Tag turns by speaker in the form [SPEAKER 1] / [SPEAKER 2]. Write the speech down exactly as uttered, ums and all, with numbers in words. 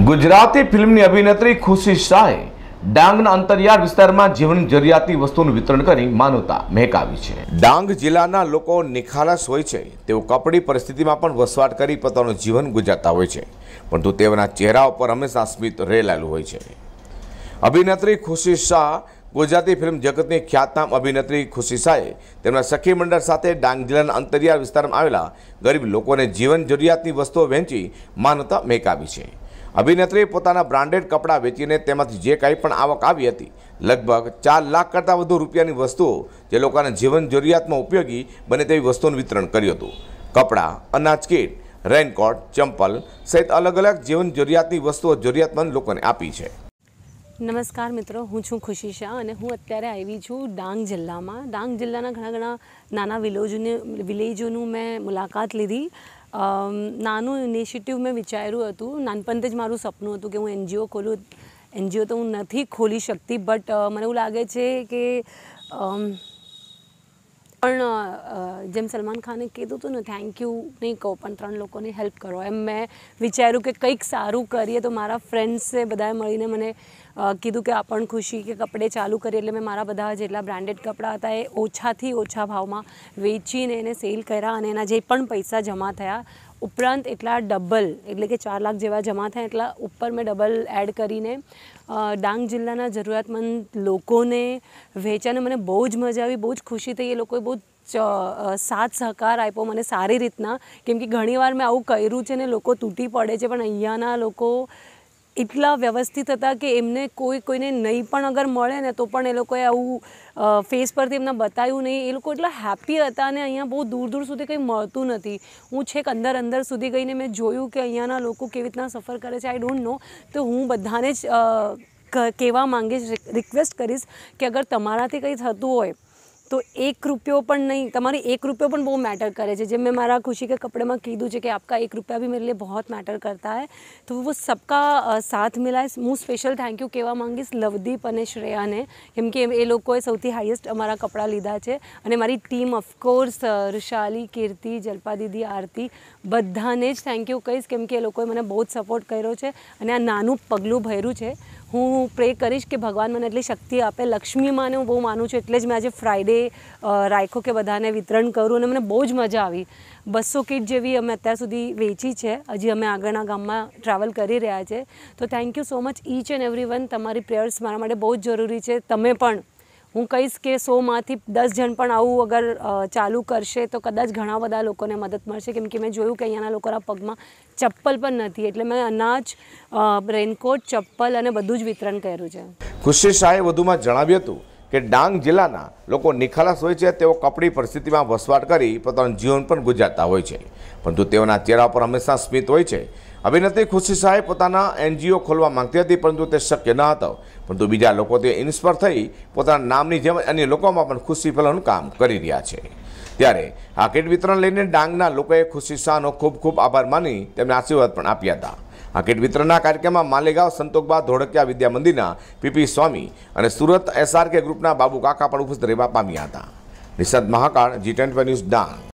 [SPEAKER 1] ગુજરાતી ફિલ્મની અભિનેત્રી ખુશી શાહે ડાંગના અંતરિયાળ વિસ્તારમાં જીવન જરૂરિયાતની વસ્તુઓનું વિતરણ કરી માનવતા મહેકાવી છે। ડાંગ જિલ્લાના લોકો નિખાલસ હોય છે, તેઓ કપડી પરિસ્થિતિમાં પણ વસવાટ કરી પોતાનું જીવન ગુજારતા હોય છે, પરંતુ તેઓના ચહેરા ઉપર હંમેશા સ્મિત રહેલાલું હોય છે। અભિનેત્રી ખુશી શાહ ગુજરાતી ફિલ્મ જગતની ખ્યાતનામ અભિનેત્રી ખુશી શાહે તેમના સખી મંડળ સાથે ડાંગ જિલ્લાના અંતરિયાળ વિસ્તારમાં આવેલા ગરીબ લોકોને જીવન જરૂરિયાતની વસ્તુઓ વહેંચી માનવતા મહેકાવી છે। અભિનેત્રીએ પોતાના બ્રાન્ડેડ કપડાં વેચીને તેમાંથી જે કંઈ પણ આવક આવી હતી, લગભગ ચાર લાખ કરતાં વધુ રૂપિયાની વસ્તુઓ જે લોકોના જીવન જરૂરિયાતમાં ઉપયોગી બને તેવી વસ્તુઓનું વિતરણ કર્યું હતું। કપડાં, અનાજ કીટ, રેનકોટ, ચંપલ સહિત અલગ અલગ જીવન જરૂરિયાતની વસ્તુઓ જરૂરિયાતમંદ લોકોને આપી છે।
[SPEAKER 2] નમસ્કાર મિત્રો, હું છું ખુશી શાહ અને હું અત્યારે આવી છું ડાંગ જિલ્લામાં। ડાંગ જિલ્લાના ઘણા ઘણા નાના વિલેજોને વિલેજોનું મેં મુલાકાત લીધી। નાનું ઇનિશિયેટિવ મેં વિચાર્યું હતું, નાનપણથી જ મારું સપનું હતું કે હું એનજીઓ ખોલું। એનજીઓ તો હું નથી ખોલી શકતી, બટ મને એવું લાગે છે કે પણ જેમ સલમાન ખાને કીધું હતું ને, થેન્ક યુ નહીં કહું પણ ત્રણ લોકોની હેલ્પ કરો, એમ મેં વિચાર્યું કે કંઈક સારું કરીએ। તો મારા ફ્રેન્ડ્સે બધાએ મળીને મને કીધું કે આપણ ખુશી કે કપડે ચાલુ કરીએ, એટલે મેં મારા બધા જેટલા બ્રાન્ડેડ કપડાં હતા એ ઓછાથી ઓછા ભાવમાં વેચીને એને સેલ કર્યા અને એના જે પણ પૈસા જમા થયા ઉપરાંત એટલા ડબલ એટલે કે ચાર લાખ જેવા જમા થયા, એટલા ઉપર મેં ડબલ એડ કરીને ડાંગ જિલ્લાના જરૂરિયાતમંદ લોકોને વેચ્યા અને મને બહુ જ મજા આવી, બહુ જ ખુશી થઈ। એ લોકોએ બહુ સાથ સહકાર આપ્યો મને સારી રીતના, કેમ કે ઘણીવાર મેં આવું કર્યું છે ને લોકો તૂટી પડે છે, પણ અહીંયાના લોકો એટલા વ્યવસ્થિત હતા કે એમને કોઈ કોઈને નહીં પણ અગર મળે ને તો પણ એ લોકોએ આવું ફેસ પરથી એમને બતાવ્યું નહીં। એ લોકો એટલા હેપી હતા અને અહીંયા બહુ દૂર દૂર સુધી કંઈ મળતું નથી। હું છેક અંદર અંદર સુધી ગઈને મેં જોયું કે અહીંયાના લોકો કેવી રીતના સફર કરે છે, આઈ ડોન્ટ નો। તો હું બધાને જ કહેવા માંગીશ, રિક્વેસ્ટ કરીશ કે અગર તમારાથી કંઈ થતું હોય તો એક રૂપિયો પણ નહીં, તમારી એક રૂપિયો પણ બહુ મેટર કરે છે। જેમ મેં મારા ખુશી કે કપड़े में કીધું છે કે आपका एक रुपया भी मेरे लिए बहुत मैटर करता है, तो वो सबका साथ मिला है। હું સ્પેશિયલ થેન્ક યુ કહેવા માંગીશ લવદીપ અને શ્રેયાને, કેમ કે એ લોકોએ સૌથી હાઈએસ્ટ અમારા કપડાં લીધા છે અને મારી ટીમ ઓફકોર્સ ઋષાલી, કીર્તિ, જલ્પા દીદી, આરતી બધાને જ થેન્ક યુ કહીશ, કેમ કે એ લોકોએ મને બહુ જ સપોર્ટ કર્યો છે અને આ નાનું પગલું ભર્યું છે। હું પ્રે કરીશ કે ભગવાન મને એટલી શક્તિ આપે। લક્ષ્મી માને હું બહુ માનું છું, એટલે જ મેં આજે ફ્રાઈડે રાખ્યો કે બધાને વિતરણ કરું અને મને બહુ જ મજા આવી। બસો કીટ જેવી અમે અત્યાર સુધી વેચી છે, હજી અમે આગળના ગામમાં ટ્રાવેલ કરી રહ્યા છે। તો thank you so much each and every one, તમારી પ્રેયર્સ મારા માટે બહુ જ જરૂરી છે। તમે પણ, હું કહીશ કે સોમાંથી દસ જણ પણ આવું અગર ચાલુ કરશે તો કદાચ ઘણા બધા લોકોને મદદ મળશે, કેમ કે મેં જોયું કે અહીંયાના લોકોના પગમાં ચપ્પલ પણ નથી, એટલે મેં અનાજ, રેનકોટ, ચપ્પલ અને બધું જ વિતરણ કર્યું છે।
[SPEAKER 1] ખુશી શાહે વધુમાં જણાવ્યું હતું કે ડાંગ જિલ્લાના લોકો નિખાલસ હોય છે, તેઓ કપડી પરિસ્થિતિમાં વસવાટ કરી પોતાનું જીવન પણ ગુજારતા હોય છે, પરંતુ તેઓના ચહેરા પર હંમેશા સ્મિત હોય છે। અભિનેત્રી ખુશી શાહે પોતાના એનજીઓ ખોલવા માંગતી હતી, પરંતુ તે શક્ય ન હતો, પરંતુ બીજા લોકો તે ઇન્સ્પાયર થઈ પોતાના નામની જેમ અન્ય લોકોમાં પણ ખુશી ફેલાવવાનું કામ કરી રહ્યા છે। ત્યારે આ કીટ વિતરણ લઈને ડાંગના લોકોએ ખુશી શાહનો ખૂબ ખૂબ આભાર માની તેમને આશીર્વાદ પણ આપ્યા હતા। આ કીટ વિતરણના કાર્યક્રમમાં માલેગાંવ સંતોકબા ધોળકિયા વિદ્યા મંદિરના પીપી સ્વામી અને સુરત એસઆરકે ગ્રુપના બાબુ કાકા પણ ઉપસ્થિત રહેવા પામ્યા હતા। Nishant Mahakal, G twenty news Dang.